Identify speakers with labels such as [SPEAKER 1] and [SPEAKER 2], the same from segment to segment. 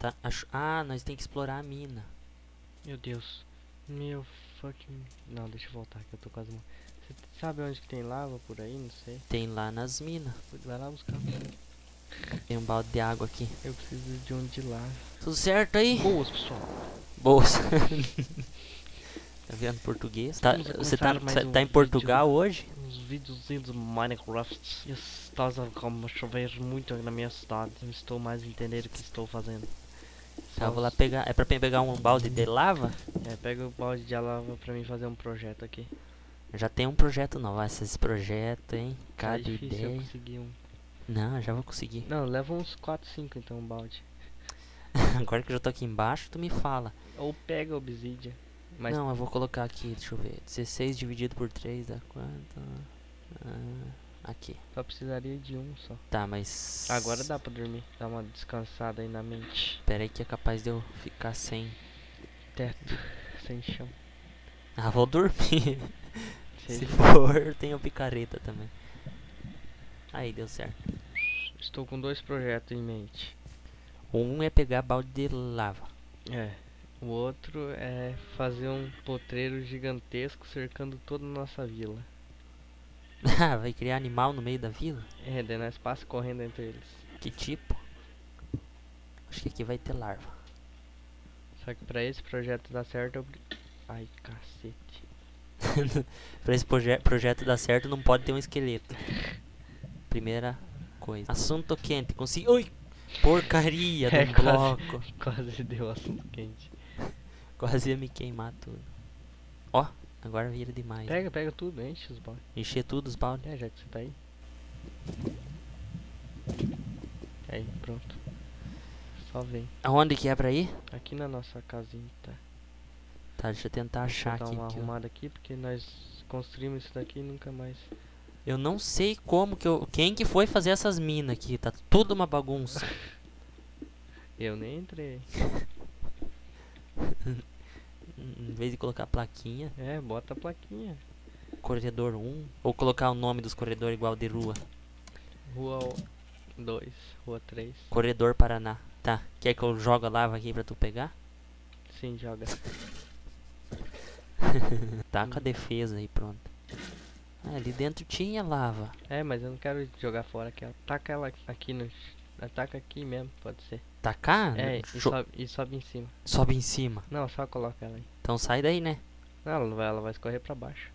[SPEAKER 1] tá... Ah, nós tem que explorar a mina.
[SPEAKER 2] Meu Deus. Meu fucking... Não, deixa eu voltar que eu tô quase... Você sabe onde que tem lava por aí? Não sei.
[SPEAKER 1] Tem lá nas minas.
[SPEAKER 2] Vai lá buscar.
[SPEAKER 1] Tem um balde de água aqui.
[SPEAKER 2] Eu preciso de um de lava.
[SPEAKER 1] Tudo certo aí?
[SPEAKER 2] Boas, pessoal.
[SPEAKER 1] Boas. Tá vendo português?
[SPEAKER 2] Vamos
[SPEAKER 1] Você
[SPEAKER 2] começar mais um
[SPEAKER 1] tá em Portugal hoje?
[SPEAKER 2] Uns videozinhos de Minecraft. E está a chover muito na minha cidade. Eu estou mais a entender o que estou fazendo.
[SPEAKER 1] Tá, eu vou lá pegar. É pra pegar um balde de lava?
[SPEAKER 2] É, pega o balde de lava pra mim fazer um projeto aqui.
[SPEAKER 1] Já tem um projeto novo. Esses projetos, hein?
[SPEAKER 2] Tá
[SPEAKER 1] Cada
[SPEAKER 2] difícil eu
[SPEAKER 1] ideia.
[SPEAKER 2] conseguir um.
[SPEAKER 1] Não, já vou conseguir.
[SPEAKER 2] Não, leva uns 4, 5 então um balde.
[SPEAKER 1] Agora que eu já tô aqui embaixo, tu me fala.
[SPEAKER 2] Ou pega obsidian. Mas
[SPEAKER 1] Não, eu vou colocar aqui, deixa eu ver. 16 dividido por 3 dá quanto? Aqui.
[SPEAKER 2] só precisaria de um só.
[SPEAKER 1] Tá, mas...
[SPEAKER 2] Agora dá pra dormir. Dá uma descansada aí na mente.
[SPEAKER 1] Pera aí que é capaz de eu ficar sem...
[SPEAKER 2] Teto, sem chão.
[SPEAKER 1] Ah, vou dormir. Se
[SPEAKER 2] Seja.
[SPEAKER 1] for, tem o picareta também. Aí, deu certo.
[SPEAKER 2] Estou com 2 projetos em mente.
[SPEAKER 1] Um é pegar balde de lava.
[SPEAKER 2] É. O outro é fazer um potreiro gigantesco cercando toda a nossa vila.
[SPEAKER 1] Ah, vai criar animal no meio da vila?
[SPEAKER 2] É, daí nós passa correndo entre eles.
[SPEAKER 1] Que tipo? Acho que aqui vai ter larva.
[SPEAKER 2] Só que pra esse projeto dar certo eu... Ai, cacete.
[SPEAKER 1] Pra esse projeto dar certo, não pode ter um esqueleto. Primeira coisa. Assunto quente. Consegui... Ui! Porcaria do
[SPEAKER 2] É,
[SPEAKER 1] bloco.
[SPEAKER 2] Quase deu assunto quente.
[SPEAKER 1] Quase ia me queimar tudo. Ó, agora vira demais.
[SPEAKER 2] Pega tudo, enche os baldes.
[SPEAKER 1] Encher tudo os baldes.
[SPEAKER 2] É, já que você tá aí. Aí, pronto. Só vem.
[SPEAKER 1] Aonde que é pra ir?
[SPEAKER 2] Aqui na nossa casinha, tá?
[SPEAKER 1] Tá, deixa eu tentar achar
[SPEAKER 2] Vou dar
[SPEAKER 1] aqui.
[SPEAKER 2] uma
[SPEAKER 1] Que
[SPEAKER 2] arrumada aqui, porque nós construímos isso daqui e nunca mais...
[SPEAKER 1] eu não sei como que eu... Quem que foi fazer essas minas aqui? Tá tudo uma bagunça.
[SPEAKER 2] Eu nem entrei.
[SPEAKER 1] Em vez de colocar plaquinha,
[SPEAKER 2] É, bota a plaquinha.
[SPEAKER 1] corredor 1. Ou colocar o nome dos corredores igual de rua.
[SPEAKER 2] Rua 2, rua 3.
[SPEAKER 1] Corredor Paraná. Tá, quer que eu jogue a lava aqui pra tu pegar?
[SPEAKER 2] Sim, joga.
[SPEAKER 1] Tá com a defesa aí, pronto. Ah, ali dentro tinha lava.
[SPEAKER 2] É, mas eu não quero jogar fora aquela. Taca ela aqui no... Ataca aqui mesmo, pode ser.
[SPEAKER 1] Tacar?
[SPEAKER 2] É, e sobe em cima.
[SPEAKER 1] Sobe em cima.
[SPEAKER 2] Não, só coloca ela aí.
[SPEAKER 1] Então sai daí, né?
[SPEAKER 2] Não, ela vai escorrer pra baixo.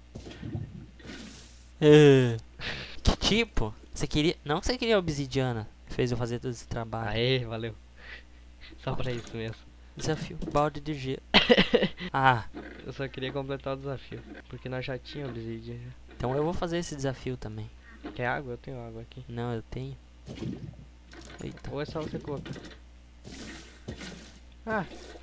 [SPEAKER 1] Que tipo? Você queria... Não que você queria obsidiana. Fez eu fazer todo esse trabalho.
[SPEAKER 2] Aê, valeu. Só pra isso mesmo.
[SPEAKER 1] Desafio. Balde de gelo. Ah,
[SPEAKER 2] Eu só queria completar o desafio. Porque nós já tínhamos obsidian já.
[SPEAKER 1] então eu vou fazer esse desafio também.
[SPEAKER 2] Quer água? Eu tenho água aqui.
[SPEAKER 1] Não, eu tenho. Eita.
[SPEAKER 2] Ou é só você colocar? Ah!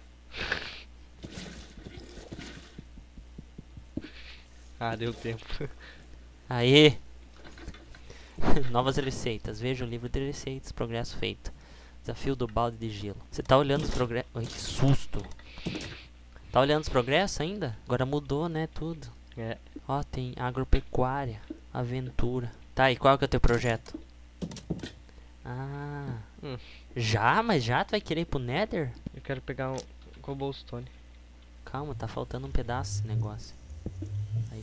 [SPEAKER 2] Ah, deu tempo.
[SPEAKER 1] Aê! Novas receitas. Veja o livro de receitas. Progresso feito. Desafio do balde de gelo. Você tá olhando os progressos... Ai, que susto! Tá olhando os progressos ainda? Agora mudou, né? Tudo.
[SPEAKER 2] É.
[SPEAKER 1] Ó, tem agropecuária. Aventura. Tá, e qual que é o teu projeto? Ah... Já? Mas já? Tu vai querer ir pro Nether?
[SPEAKER 2] Eu quero pegar um cobblestone.
[SPEAKER 1] Calma, tá faltando um pedaço desse negócio. Aí.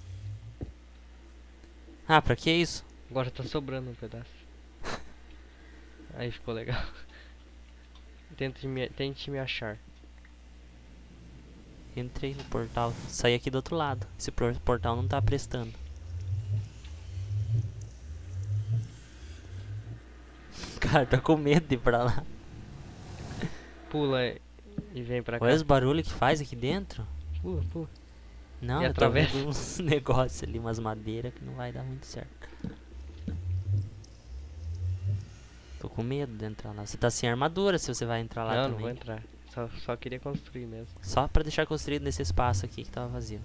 [SPEAKER 1] Ah, pra que isso?
[SPEAKER 2] Agora tá sobrando um pedaço. Aí ficou legal. Tente me achar.
[SPEAKER 1] Entrei no portal. Saí aqui do outro lado. Esse portal não tá prestando. Cara, tô com medo de ir pra lá.
[SPEAKER 2] Pula e vem pra cá.
[SPEAKER 1] Olha os barulhos que faz aqui dentro.
[SPEAKER 2] Pula, pula.
[SPEAKER 1] Não,
[SPEAKER 2] E
[SPEAKER 1] eu tô
[SPEAKER 2] atravessa.
[SPEAKER 1] vendo uns negócios ali, umas madeiras que não vai dar muito certo. Tô com medo de entrar lá. Você tá sem armadura se você vai entrar lá
[SPEAKER 2] Não,
[SPEAKER 1] também.
[SPEAKER 2] não vou entrar. Só queria construir mesmo.
[SPEAKER 1] Só pra deixar construído nesse espaço aqui que tava vazio.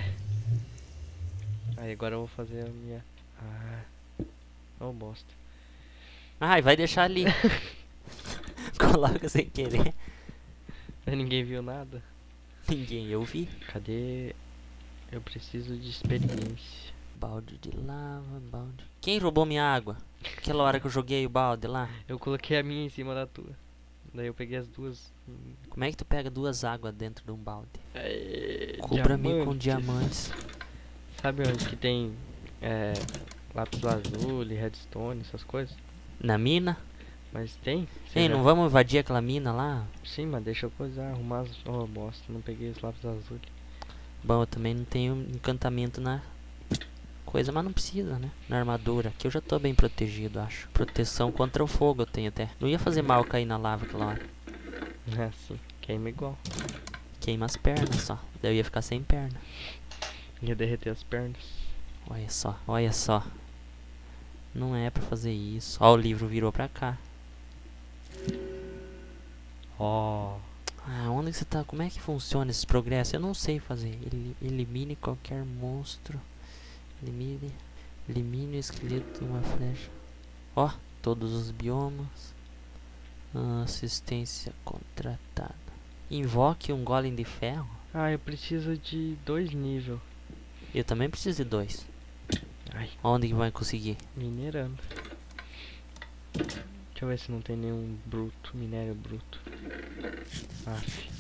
[SPEAKER 2] Aí agora eu vou fazer a minha... Ah... Oh, bosta.
[SPEAKER 1] Ai, vai deixar ali. Coloca sem querer.
[SPEAKER 2] Ninguém viu nada.
[SPEAKER 1] Ninguém, eu vi.
[SPEAKER 2] Cadê? Eu preciso de experiência.
[SPEAKER 1] Balde de lava, balde... Quem roubou minha água? Aquela hora que eu joguei o balde lá.
[SPEAKER 2] Eu coloquei a minha em cima da tua. Daí eu peguei as duas.
[SPEAKER 1] Como é que tu pega 2 águas dentro de um balde?
[SPEAKER 2] É,
[SPEAKER 1] Cubra-me com diamantes.
[SPEAKER 2] Sabe onde que tem lápis lazuli, redstone, essas coisas?
[SPEAKER 1] Na mina?
[SPEAKER 2] Mas tem? Você
[SPEAKER 1] Ei,
[SPEAKER 2] já-
[SPEAKER 1] não vamos invadir aquela mina lá?
[SPEAKER 2] Sim, mas deixa eu coisar, arrumar as... Oh, bosta, não peguei os lápis azul.
[SPEAKER 1] Bom, eu também não tenho encantamento na coisa, mas não precisa, né? Na armadura. Aqui eu já tô bem protegido, acho. Proteção contra o fogo eu tenho até. Não ia fazer mal cair na lava aquela hora.
[SPEAKER 2] É assim, queima igual.
[SPEAKER 1] Queima as pernas só. Daí eu ia ficar sem perna.
[SPEAKER 2] Ia derreter as pernas.
[SPEAKER 1] Olha só, olha só. Não é pra fazer isso. Ó, o livro virou pra cá.
[SPEAKER 2] Ó.
[SPEAKER 1] Ah, onde que você tá? Como é que funciona esse progresso? Eu não sei fazer. Elimine qualquer monstro. Elimine o esqueleto de uma flecha. Ó, todos os biomas. Assistência contratada. Invoque um golem de ferro.
[SPEAKER 2] Ah, eu preciso de 2 níveis.
[SPEAKER 1] Eu também preciso de 2.
[SPEAKER 2] Ai,
[SPEAKER 1] Onde que vai conseguir?
[SPEAKER 2] minerando. Deixa eu ver se não tem nenhum bruto, minério bruto. Aff,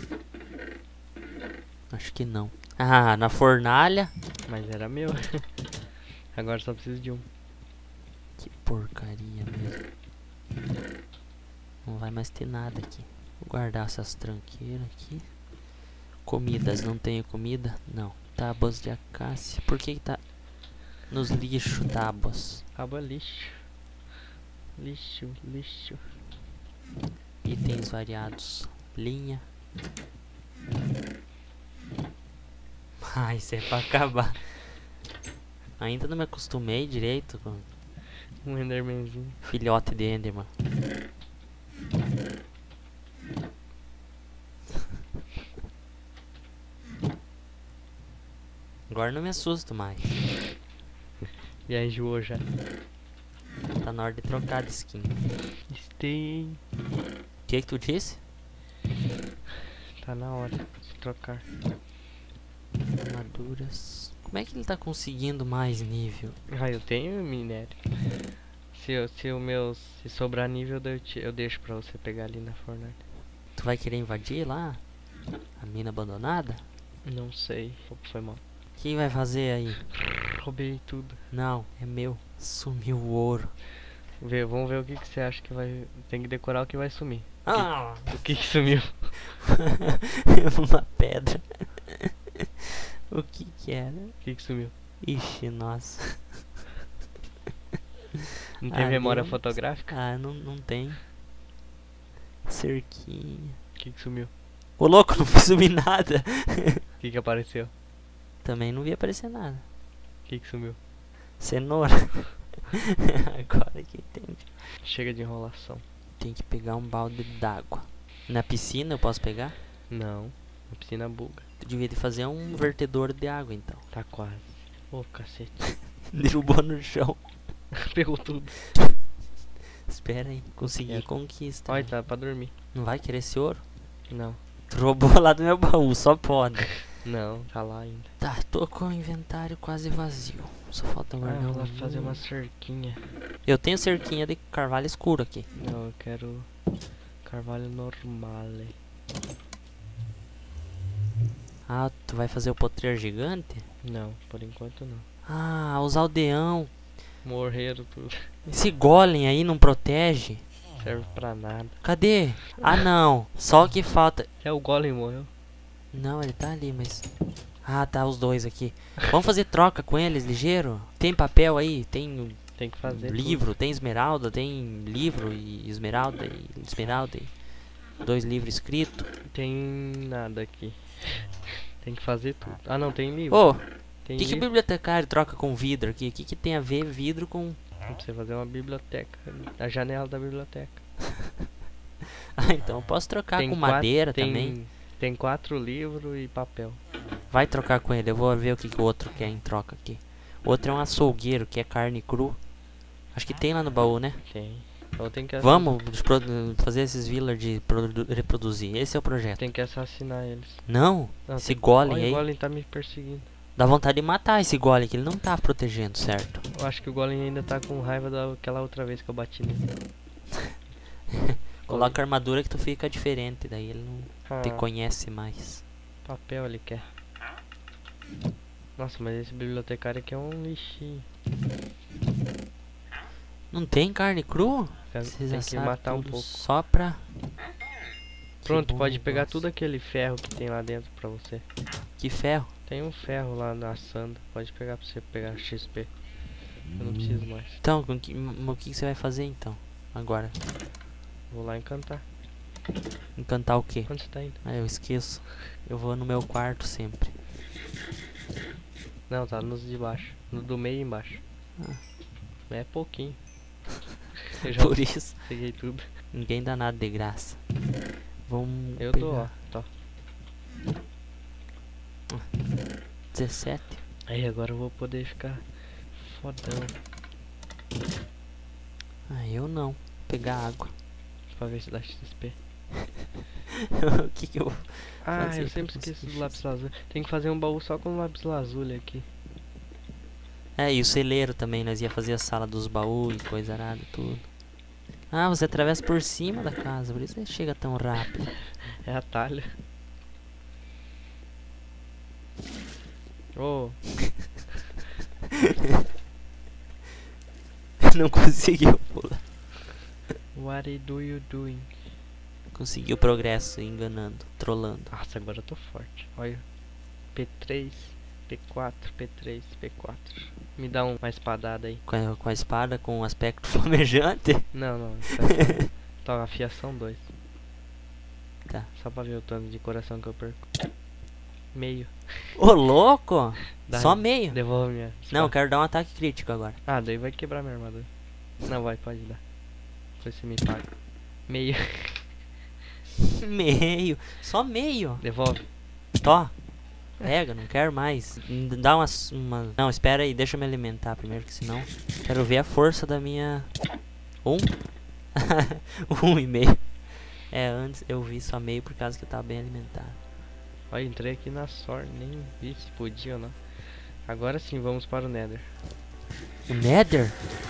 [SPEAKER 1] Acho que não. Ah, na fornalha.
[SPEAKER 2] mas era meu. Agora só preciso de um.
[SPEAKER 1] Que porcaria mesmo. Não vai mais ter nada aqui. Vou guardar essas tranqueiras aqui. Comidas, não tenho comida? Não. Tábuas de acácia. Por que tá nos lixos, tábuas?
[SPEAKER 2] Aba lixo. Lixo, lixo.
[SPEAKER 1] Itens variados. Linha. Ah, isso é pra acabar. Ainda não me acostumei direito com
[SPEAKER 2] Um endermanzinho.
[SPEAKER 1] filhote de Enderman. Agora não me assusto mais.
[SPEAKER 2] Já enjoou já.
[SPEAKER 1] Tá na hora de trocar de skin.
[SPEAKER 2] Tem.
[SPEAKER 1] O que tu disse?
[SPEAKER 2] Tá na hora de trocar.
[SPEAKER 1] Armaduras. Como é que ele tá conseguindo mais nível?
[SPEAKER 2] Ah, eu tenho minério. Se sobrar nível, eu deixo pra você pegar ali na fornalha.
[SPEAKER 1] Tu vai querer invadir lá? A mina abandonada?
[SPEAKER 2] Não sei. Opa, foi mal.
[SPEAKER 1] Quem vai fazer aí?
[SPEAKER 2] Roubei tudo.
[SPEAKER 1] Não, é meu. Sumiu o ouro.
[SPEAKER 2] Vamos ver o que você acha que vai. Tem que decorar o que vai sumir.
[SPEAKER 1] Ah!
[SPEAKER 2] O que sumiu?
[SPEAKER 1] Uma pedra. O que que era?
[SPEAKER 2] O que sumiu?
[SPEAKER 1] Ixi, nossa.
[SPEAKER 2] Não tem memória
[SPEAKER 1] não.
[SPEAKER 2] fotográfica?
[SPEAKER 1] Ah, não tem. Cerquinha.
[SPEAKER 2] O que sumiu?
[SPEAKER 1] Ô louco, não vi subir nada.
[SPEAKER 2] O que apareceu?
[SPEAKER 1] Também não vi aparecer nada.
[SPEAKER 2] O que sumiu?
[SPEAKER 1] Cenoura. Agora que entendi.
[SPEAKER 2] Chega de enrolação.
[SPEAKER 1] Tem que pegar um balde d'água. Na piscina eu posso pegar?
[SPEAKER 2] Não. A piscina buga.
[SPEAKER 1] Tu devia de fazer um vertedor de água então.
[SPEAKER 2] Tá quase. Ô, cacete.
[SPEAKER 1] Derrubou no chão.
[SPEAKER 2] Pegou tudo.
[SPEAKER 1] Espera aí, consegui
[SPEAKER 2] Quero.
[SPEAKER 1] conquista.
[SPEAKER 2] Olha, tá pra dormir.
[SPEAKER 1] Não vai querer esse ouro?
[SPEAKER 2] Não.
[SPEAKER 1] Tu roubou lá do meu baú, só pode.
[SPEAKER 2] Não, tá lá ainda.
[SPEAKER 1] Tá, tô com o inventário quase vazio. Só falta guardar
[SPEAKER 2] eu vou
[SPEAKER 1] um-
[SPEAKER 2] fazer uma cerquinha.
[SPEAKER 1] Eu tenho cerquinha de carvalho escuro aqui.
[SPEAKER 2] Não, eu quero carvalho normale.
[SPEAKER 1] Ah, tu vai fazer o potreiro gigante?
[SPEAKER 2] Não, por enquanto não.
[SPEAKER 1] Ah, os aldeão.
[SPEAKER 2] Morreram tudo.
[SPEAKER 1] Esse golem aí não protege?
[SPEAKER 2] Serve pra nada.
[SPEAKER 1] Cadê? Ah não, só o que falta.
[SPEAKER 2] É, o golem morreu.
[SPEAKER 1] Não, ele tá ali, mas... Ah, tá, os dois aqui. Vamos fazer troca com eles, ligeiro? Tem papel aí? Tem
[SPEAKER 2] Tem que fazer
[SPEAKER 1] livro? Tem esmeralda? Tem livro e esmeralda e 2 livros escritos.
[SPEAKER 2] tudo. Tem nada aqui. Tem que fazer tudo. Ah, não, tem livro.
[SPEAKER 1] Ô,
[SPEAKER 2] Tem
[SPEAKER 1] o que o
[SPEAKER 2] livro
[SPEAKER 1] bibliotecário troca com vidro aqui? O que tem a ver vidro com...
[SPEAKER 2] pra você fazer uma biblioteca. A janela da biblioteca.
[SPEAKER 1] Ah, então eu posso trocar com madeira também.
[SPEAKER 2] Tem 4 livros e papel.
[SPEAKER 1] Vai trocar com ele, eu vou ver o que o outro quer em troca aqui. O outro é um açougueiro, que é carne cru. Acho que tem lá no baú, né?
[SPEAKER 2] Tem. Então tem que
[SPEAKER 1] Vamos fazer esses villagers reproduzir. Esse é o projeto.
[SPEAKER 2] Tem que assassinar eles.
[SPEAKER 1] Não,
[SPEAKER 2] Não,
[SPEAKER 1] esse
[SPEAKER 2] tem-
[SPEAKER 1] golem
[SPEAKER 2] Olha,
[SPEAKER 1] aí.
[SPEAKER 2] o golem tá me perseguindo.
[SPEAKER 1] Dá vontade de matar esse golem, que ele não tá protegendo, certo?
[SPEAKER 2] Eu acho que o golem ainda tá com raiva daquela outra vez que eu bati nele.
[SPEAKER 1] Coloca a armadura que tu fica diferente, daí ele não te
[SPEAKER 2] Ah,
[SPEAKER 1] conhece mais.
[SPEAKER 2] papel ele quer. Nossa, mas esse bibliotecário aqui é um lixinho.
[SPEAKER 1] Não tem carne crua?
[SPEAKER 2] Tem
[SPEAKER 1] Vocês já
[SPEAKER 2] que
[SPEAKER 1] sabem
[SPEAKER 2] matar um
[SPEAKER 1] tudo
[SPEAKER 2] pouco.
[SPEAKER 1] só pra...
[SPEAKER 2] Pronto,
[SPEAKER 1] bom
[SPEAKER 2] pode pegar
[SPEAKER 1] negócio.
[SPEAKER 2] tudo aquele ferro que tem lá dentro pra você.
[SPEAKER 1] Que ferro.
[SPEAKER 2] Tem um ferro lá na sanda. Pode pegar pra você pegar XP. Eu não preciso mais.
[SPEAKER 1] Então, o que você vai fazer então? Agora?
[SPEAKER 2] Vou lá encantar.
[SPEAKER 1] Encantar o quê?
[SPEAKER 2] Onde você tá indo?
[SPEAKER 1] Ah, eu esqueço. Eu vou no meu quarto sempre.
[SPEAKER 2] Não, tá nos de baixo. No do meio e embaixo.
[SPEAKER 1] Ah.
[SPEAKER 2] É pouquinho. Eu já
[SPEAKER 1] Por isso,
[SPEAKER 2] peguei tudo.
[SPEAKER 1] ninguém dá nada de graça. Vamos
[SPEAKER 2] Eu
[SPEAKER 1] pegar
[SPEAKER 2] tô, ó. Tá.
[SPEAKER 1] 17.
[SPEAKER 2] Aí agora eu vou poder ficar fodão.
[SPEAKER 1] Ah, eu não. Vou pegar água.
[SPEAKER 2] Pra ver se dá XP.
[SPEAKER 1] O que que eu...
[SPEAKER 2] Ah,
[SPEAKER 1] Fazer
[SPEAKER 2] eu sempre
[SPEAKER 1] pra
[SPEAKER 2] esqueço
[SPEAKER 1] conseguir
[SPEAKER 2] do lápis lazuli. Tem que fazer um baú só com lápis lazuli aqui.
[SPEAKER 1] É, e o celeiro também, nós ia fazer a sala dos baús e coisa arada, tudo. Ah, você atravessa por cima da casa, por isso você chega tão rápido.
[SPEAKER 2] É atalho. Oh,
[SPEAKER 1] Não conseguiu pular.
[SPEAKER 2] what do you doing?
[SPEAKER 1] Conseguiu progresso, enganando, trolando.
[SPEAKER 2] Nossa, agora eu tô forte. Olha. P3, P4, P3, P4. Me dá uma espadada aí.
[SPEAKER 1] Com a espada, com um aspecto flamejante.
[SPEAKER 2] Não. Tá, afiação 2.
[SPEAKER 1] Tá.
[SPEAKER 2] Só pra ver o tanto de coração que eu perco. Meio.
[SPEAKER 1] Ô, louco!
[SPEAKER 2] Dá,
[SPEAKER 1] Só meio.
[SPEAKER 2] Devolve minha
[SPEAKER 1] Não, eu
[SPEAKER 2] espada.
[SPEAKER 1] quero dar um ataque crítico agora.
[SPEAKER 2] Ah, daí vai quebrar minha armadura. Não, pode dar. Depois você me paga. Meio.
[SPEAKER 1] Meio. Só meio.
[SPEAKER 2] Devolve.
[SPEAKER 1] Tó. Pega, não quero mais. Dá uma... Não, espera aí, deixa eu me alimentar primeiro, que senão... Quero ver a força da minha... 1,5. É, antes eu vi só meio por causa que eu tava bem alimentado.
[SPEAKER 2] Olha, entrei aqui na sorte, nem vi se podia ou não. Agora sim, vamos para o Nether.
[SPEAKER 1] O Nether?